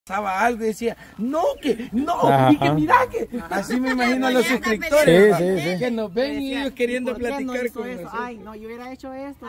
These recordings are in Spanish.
pasaba algo y decía, no, que no, y que mira que así me imagino a los suscriptores que nos ven y ellos queriendo platicar con nosotros. Ay, no, yo hubiera hecho esto.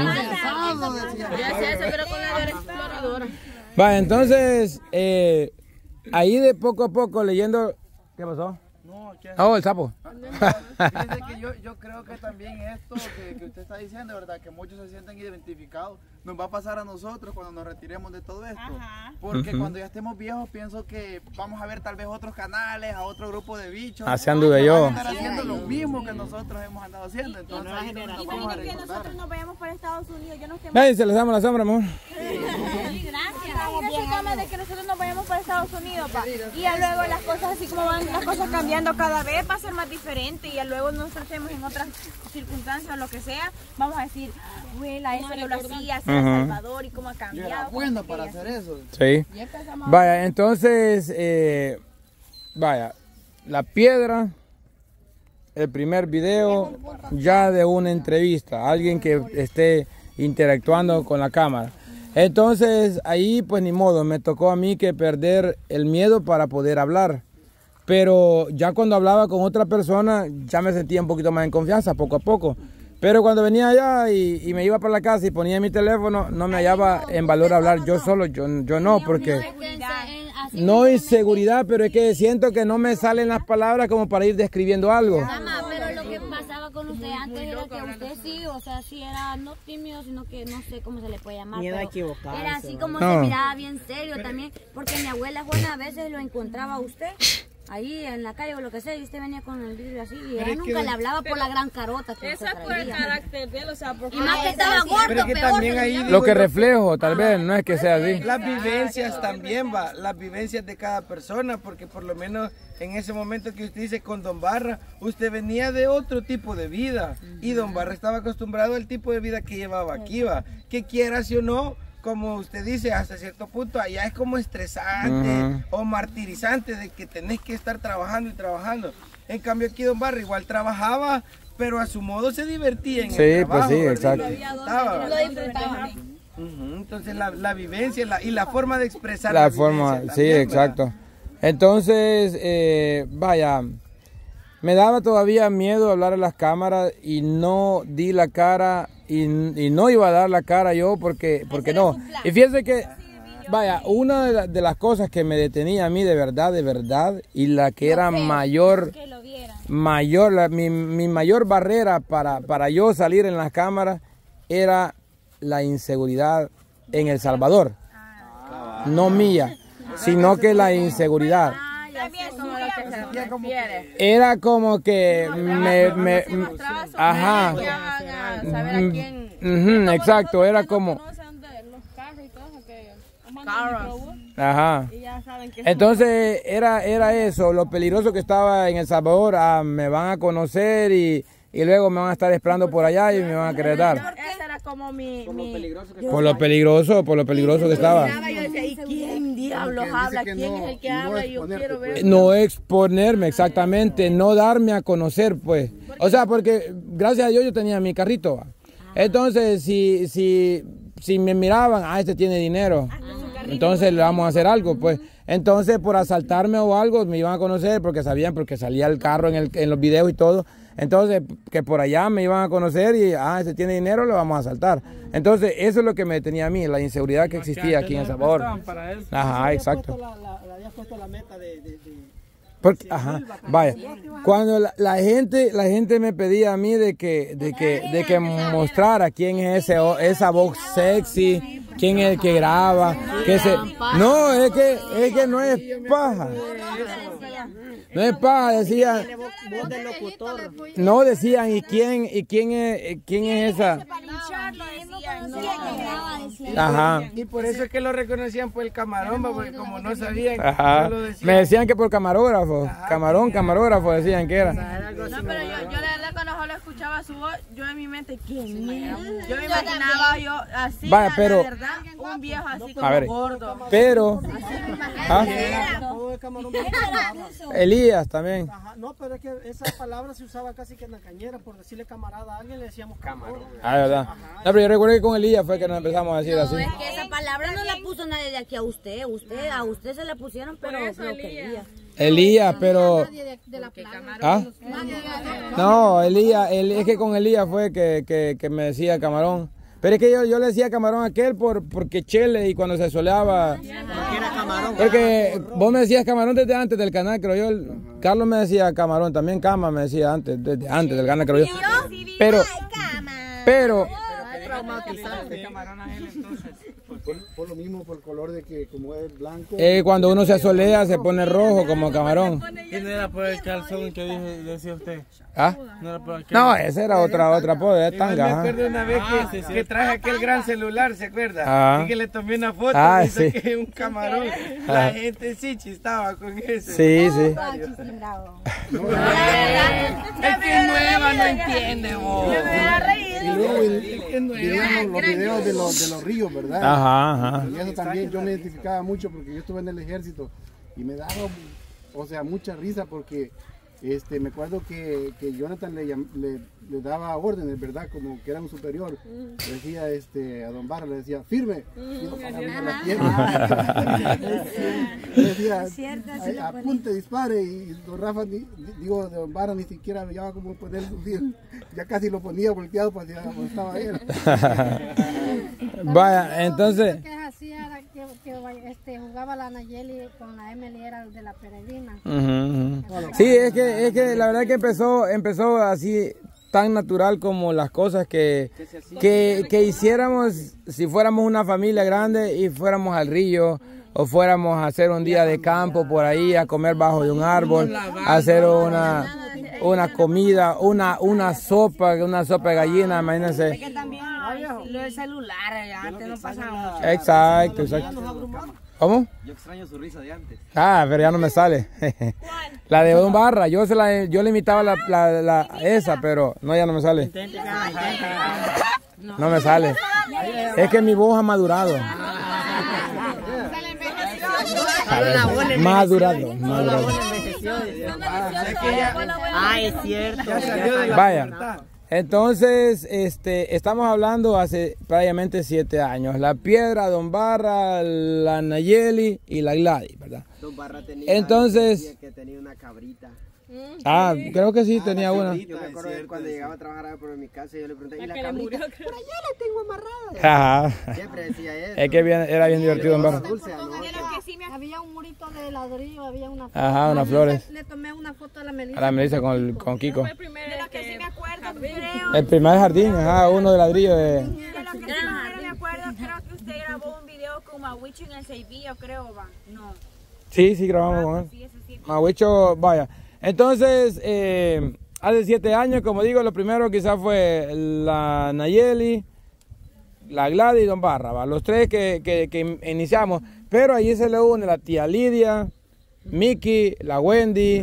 Va, entonces, ahí de poco a poco leyendo, ¿qué pasó? Oh, el sapo. Fíjense que yo creo que también esto que usted está diciendo, ¿verdad? Que muchos se sienten identificados. Nos va a pasar a nosotros cuando nos retiremos de todo esto. Porque cuando ya estemos viejos, pienso que vamos a ver tal vez otros canales, a otro grupo de bichos. Así anduve yo. Van a estar haciendo lo mismo que nosotros hemos andado haciendo. Entonces, Imaginen que nosotros nos vayamos para Estados Unidos. Yo no sé. Ven, se les damos la sombra, amor. Imagínense, cama, de que nosotros nos vayamos para Estados Unidos, pa. Y ya luego las cosas, así como van las cosas cambiando cada vez, va a ser más diferente. Y ya luego nosotros estemos en otras circunstancias o lo que sea, vamos a decir, abuela, eso yo lo hacía, hacia El Salvador y cómo ha cambiado. yo era bueno para hacer eso. Sí. Vaya, entonces, vaya, la piedra, el primer video ya de una entrevista, alguien que esté interactuando con la cámara. Entonces ahí pues ni modo, me tocó a mí que perder el miedo para poder hablar. Pero ya cuando hablaba con otra persona ya me sentía un poquito más en confianza poco a poco. Pero cuando venía allá y me iba para la casa y ponía mi teléfono, no me hallaba en valor hablar yo solo, yo no, porque no inseguridad, pero es que siento que no me salen las palabras como para ir describiendo algo. Pero lo que pasaba con usted antes era que usted sí, o sea, sí era no tímido, sino que no sé cómo se le puede llamar. Miedo a equivocarse. Era así como se miraba bien serio también, porque mi abuela Juana a veces lo encontraba a usted ahí en la calle o lo que sea, y usted venía con el vidrio así, y ella nunca le hablaba por la gran carota que Ese fue el carácter de él, o sea, porque... Y más que estaba gordo, Pero es que peor. también ahí Lo que reflejo, tal vez, no es que sea así. las vivencias también va, las vivencias de cada persona, porque por lo menos en ese momento que usted dice con Don Barra, usted venía de otro tipo de vida y Don Barra estaba acostumbrado al tipo de vida que llevaba aquí, va, que quiera si o no, como usted dice, hasta cierto punto allá es como estresante o martirizante de que tenés que estar trabajando y trabajando. En cambio aquí Don Barra igual trabajaba, pero a su modo se divertía en el trabajo. Sí, pues sí, exacto. Lo disfrutaba. Entonces la vivencia y la forma de expresar La forma, vivencia sí, también, exacto. ¿verdad? Entonces, vaya, me daba todavía miedo hablar a las cámaras y no di la cara y no iba a dar la cara yo porque no. Y fíjense que, vaya, una de las cosas que me detenía a mí de verdad, y la que era mayor, mi mayor barrera para yo salir en las cámaras era la inseguridad en El Salvador. No mía, sino que la inseguridad. Era como que ajá, exacto, era como ajá. Entonces era eso, lo peligroso que estaba en El Salvador. Me van a conocer y luego me van a estar esperando por allá y me van a querer dar. Ese era como Por lo peligroso que estaba. Yo decía, ¿y quién diablos habla? ¿Quién es el que habla? Y yo quiero ver. No exponerme, exactamente, no darme a conocer, pues. O sea, porque gracias a Dios yo tenía mi carrito, ¿va? Entonces, si me miraban, este tiene dinero, entonces le vamos a hacer algo, pues. Entonces, por asaltarme o algo, me iban a conocer porque sabían, porque salía el carro en los videos y todo. Entonces, que por allá me iban a conocer y, este tiene dinero, lo vamos a asaltar. Entonces, eso es lo que me detenía a mí, la inseguridad que existía aquí en El Salvador. Ajá, exacto. Le habías puesto la meta Porque, ajá, vaya, cuando la gente me pedía a mí de que mostrara quién es esa voz sexy, quién es el que graba, no, es que no es paja. No es paja, decían. No decían, ¿y quién es esa? Ajá. Y por eso es que lo reconocían por el camarón, porque como no sabían, ajá, lo decían. me decían que por camarógrafo, camarógrafo decían que era. No, pero yo la verdad cuando solo escuchaba su voz, yo en mi mente, ¿quién es? Yo me imaginaba yo así, vaya, pero, la verdad, un viejo así como gordo. Pero, de camarón. Elías también. Ajá, no, pero es que esa palabra se usaba casi que en la cañera, por decirle camarada a alguien le decíamos camarón. Ah, verdad. No, pero yo recuerdo que con Elías fue que nos empezamos a decir así. No, es que esa palabra no la puso nadie de aquí a usted. A usted se la pusieron, pero lo quería. Elías, pero... ¿Ah? No, Elías, es que con Elías fue que me decía camarón. Pero es que yo le decía camarón a aquel porque Chele y cuando se soleaba... Porque vos me decías camarón desde antes del canal, creo yo. Carlos me decía camarón, también Cama me decía desde antes del canal, creo yo. Pero por lo mismo, por el color de que como es blanco. Cuando uno se asolea se pone rojo como camarón. ¿Y no era por el calzón que decía usted? ¿Ah? No, ese era otra apodo, es tanga. Me acuerdo una vez que traje aquel gran celular, ¿se acuerda? Ah. Y que le tomé una foto y sí. saqué un camarón. La gente sí chistaba con eso. Sí, sí. Es que es nueva, no entiende, vos. Y luego los videos de los ríos, ¿verdad? Ajá. Y eso también yo me identificaba mucho porque yo estuve en el ejército y me daba, o sea, mucha risa porque me acuerdo que Jonathan le daba órdenes, ¿verdad? Como que era un superior. Le decía a Don Barra, le decía, firme. Y Don Barra venía a la tierra. Le decía, apunte, dispare. Y Don Rafa, Don Barra ni siquiera veía cómo poner, ya casi lo ponía volteado para donde estaba él. Vaya, entonces... Lo que hacía era que jugaba la Nayeli con la Emily, era de la Peregrina. Sí, es que la verdad que empezó así tan natural como las cosas que hiciéramos si fuéramos una familia grande y fuéramos al río o fuéramos a hacer un día de campo por ahí a comer bajo de un árbol, a hacer una comida, una sopa de gallina, imagínense. Es que también lo del celular, antes no pasaba mucho. Exacto. ¿Cómo? Yo extraño su risa de antes. Ah, pero ya no me sale. La de Don Barra, yo le imitaba esa, pero no, ya no me sale. No me sale. Es que mi voz ha madurado. Madurado. Ah, es cierto. Vaya. Entonces, estamos hablando hace prácticamente 7 años. La Piedra, Don Barra, la Nayeli y la Gladys, ¿verdad? Don Barra tenía, entonces, que tenía una cabrita. Ah, creo que sí, tenía una. Yo me acuerdo que cuando llegaba a trabajar por mi casa yo le pregunté, ¿y la cabrita? Por allá la tengo amarrada. Ajá. Siempre decía eso. Es que era bien divertido Don Barra. Había un murito de ladrillo, había una flor. Ajá, unas flores. Le tomé una foto a la Melissa. A la Melissa con Kiko. De lo que sí me acuerdo, creo. El primer jardín, ajá, uno de ladrillo de... De lo que sí me acuerdo, creo que usted grabó un video con Mawicho en el Seibillo, creo, va. No. Sí, grabamos con él. Sí, eso sí. Mawicho, vaya. Entonces, hace 7 años, como digo, lo primero quizás fue la Nayeli, la Gladys y Don Barra, ¿va? Los tres que iniciamos. Pero allí se le une la tía Lidia, Miki, la Wendy,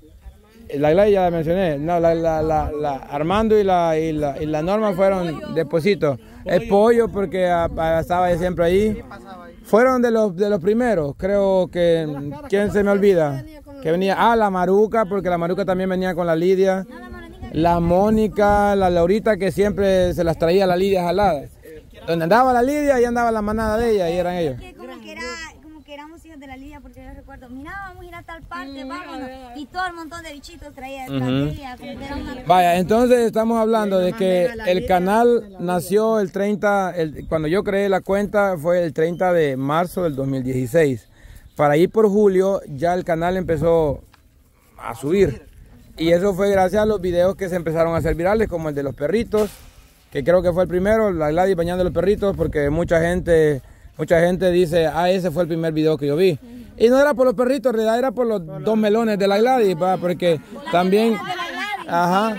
la Gladys ya la mencioné, no, la Armando y la Norma fueron despuesitos. El Pollo porque estaba siempre ahí. Fueron de los primeros, creo que, ¿quién se me olvida? Que venía, la Maruca, porque la Maruca también venía con la Lidia. La Mónica, la Laurita, que siempre se las traía la Lidia jalada. Donde andaba la Lidia, ahí andaba la manada de ella, y eran ellos. Como que éramos hijos de la Lidia, porque yo recuerdo, mira, vamos a ir a tal parte, vámonos. Y todo el montón de bichitos traía detrás de ella. Vaya, entonces estamos hablando de que el canal nació el 30, cuando yo creé la cuenta fue el 30 de marzo del 2016. Para ir por julio ya el canal empezó a subir. Y eso fue gracias a los videos que se empezaron a hacer virales, como el de los perritos, que creo que fue el primero, la Gladys bañando a los perritos, porque mucha gente dice, ese fue el primer video que yo vi. Y no era por los perritos, en realidad era por los 2 melones de la Gladys, porque también... Ajá.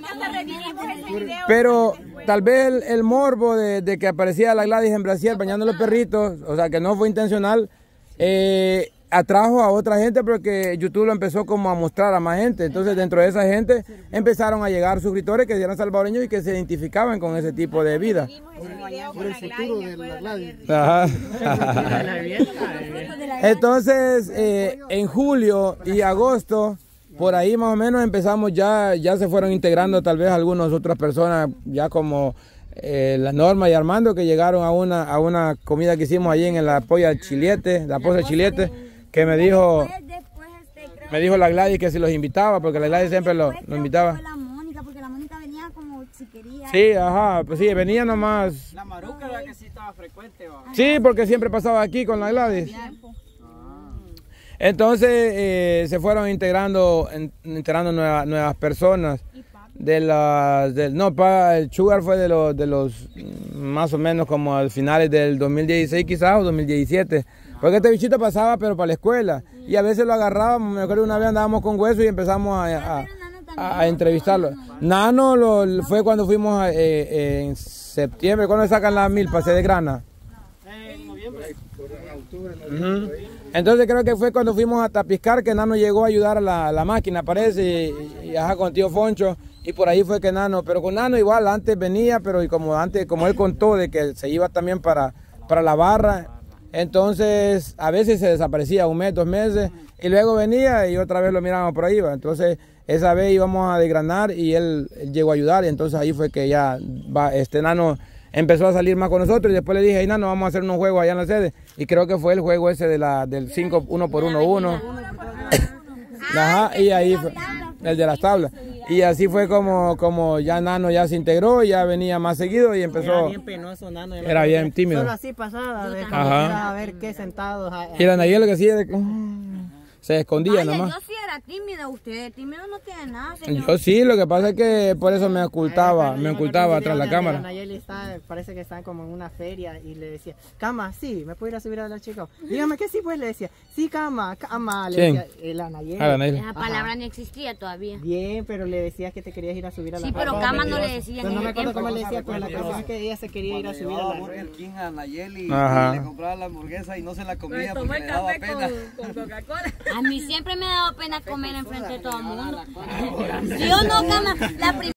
Pero tal vez el morbo de que aparecía la Gladys en Brasil bañando a los perritos, o sea que no fue intencional, atrajo a otra gente porque YouTube lo empezó como a mostrar a más gente. Entonces dentro de esa gente empezaron a llegar suscriptores que eran salvadoreños y que se identificaban con ese tipo de vida. Por el futuro de la Gladys. Ajá. Entonces en julio y agosto, por ahí más o menos empezamos ya se fueron integrando tal vez algunas otras personas ya como la Norma y Armando, que llegaron a una comida que hicimos allí en la polla chilete, la poza chilete, que me dijo la Gladys que si los invitaba, porque la Gladys siempre lo invitaba. La Mónica, porque la Mónica venía como si quería. Sí, ajá, pues sí, venía nomás. La Maruca era la que sí estaba frecuente. Sí, porque siempre pasaba aquí con la Gladys. Entonces se fueron integrando nuevas personas. El Sugar fue de los más o menos como al finales del 2016 quizás o 2017. Porque este bichito pasaba pero para la escuela y a veces lo agarrábamos. Me acuerdo una vez andábamos con Hueso y empezamos a entrevistarlo. Nano fue cuando fuimos en septiembre, cuando sacan la milpa, se desgrana. En noviembre. Entonces creo que fue cuando fuimos a Tapiscar que Nano llegó a ayudar a la máquina, parece, y con tío Foncho, y por ahí fue que Nano, pero con Nano igual antes venía, pero como él contó de que se iba también para la barra, entonces a veces se desaparecía 1 mes, 2 meses, y luego venía y otra vez lo mirábamos por ahí, entonces esa vez íbamos a desgranar y él llegó a ayudar, y entonces ahí fue que ya Nano empezó a salir más con nosotros y después le dije, Nano, vamos a hacer unos juegos allá en la sede. Y creo que fue el juego ese del 5 1 por 1 1. Ajá, y ahí fue el de las tablas. Y así fue como ya Nano ya se integró, ya venía más seguido y empezó. Era bien penoso, Nano. Era bien tímido. Solo así pasaba, de a ver qué sentados. Y la Nayeli lo que hacía se escondía nomás. Yo sí era tímida, usted tímido no tiene nada, señor. Yo sí, lo que pasa es que por eso me ocultaba tras la cámara. Nayeli parece que está como en una feria y le decía, Cama, sí, ¿me puedo ir a subir a la chica? Dígame que sí, pues le decía, sí, Cama, le decía, la Nayeli. Esa palabra ni existía todavía. Bien, pero le decías que te querías ir a subir a la Sí, pero Cama no le decía. No me acuerdo cómo le decía, pero la cosa es que ella se quería ir a subir a la Burger King a Nayeli y le compraba la hamburguesa y no se la comía porque le daba pena. Con Coca-Cola. A mí siempre me ha dado pena comer enfrente de todo el mundo. ¿Sí o no, Cama?